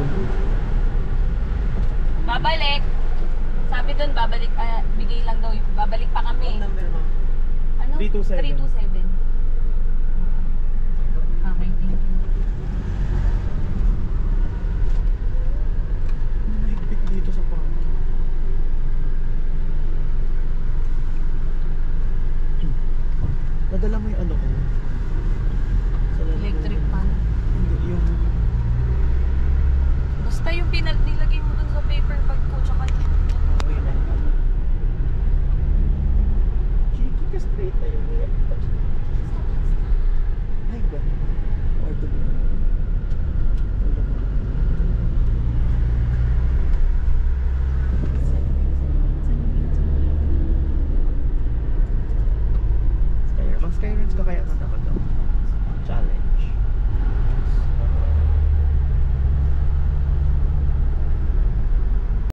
Babalik. Sabi doon, babalik, bigay lang daw. Babalik pa kami. Number mo. Ano? 327. 327.